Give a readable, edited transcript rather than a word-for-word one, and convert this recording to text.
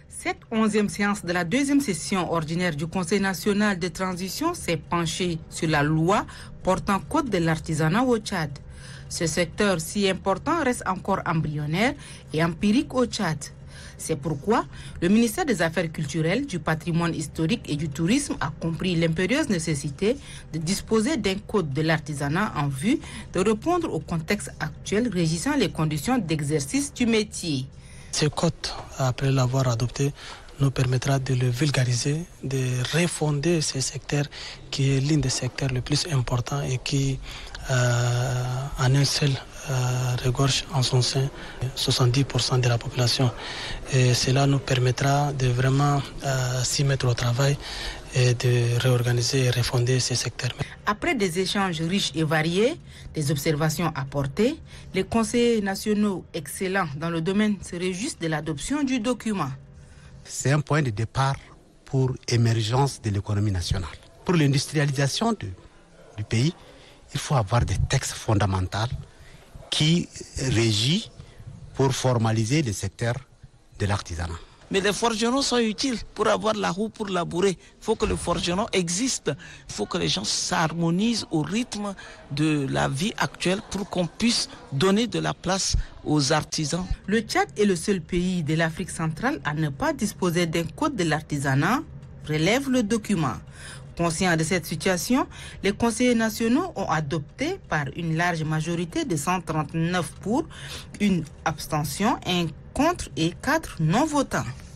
Cette 11e séance de la deuxième session ordinaire du Conseil national de transition s'est penchée sur la loi portant code de l'artisanat au Tchad. Ce secteur si important reste encore embryonnaire et empirique au Tchad. C'est pourquoi le ministère des Affaires culturelles, du patrimoine historique et du tourisme a compris l'impérieuse nécessité de disposer d'un code de l'artisanat en vue de répondre au contexte actuel régissant les conditions d'exercice du métier. Ce code, après l'avoir adopté, nous permettra de le vulgariser, de refonder ce secteur qui est l'un des secteurs les plus importants et qui, en un seul, regorge en son sein 70% de la population. Et cela nous permettra de vraiment s'y mettre au travail et de réorganiser et refonder ces secteurs. Après des échanges riches et variés, des observations apportées, les conseillers nationaux excellents dans le domaine se réjouissent de l'adoption du document. C'est un point de départ pour l'émergence de l'économie nationale. Pour l'industrialisation du pays, il faut avoir des textes fondamentaux qui régissent pour formaliser le secteur de l'artisanat. Mais les forgerons sont utiles pour avoir la roue pour labourer. Il faut que le forgeron existe. Il faut que les gens s'harmonisent au rythme de la vie actuelle pour qu'on puisse donner de la place aux artisans. Le Tchad est le seul pays de l'Afrique centrale à ne pas disposer d'un code de l'artisanat, relève le document. Conscients de cette situation, les conseillers nationaux ont adopté par une large majorité de 139 pour, une abstention, un contre et 4 non-votants.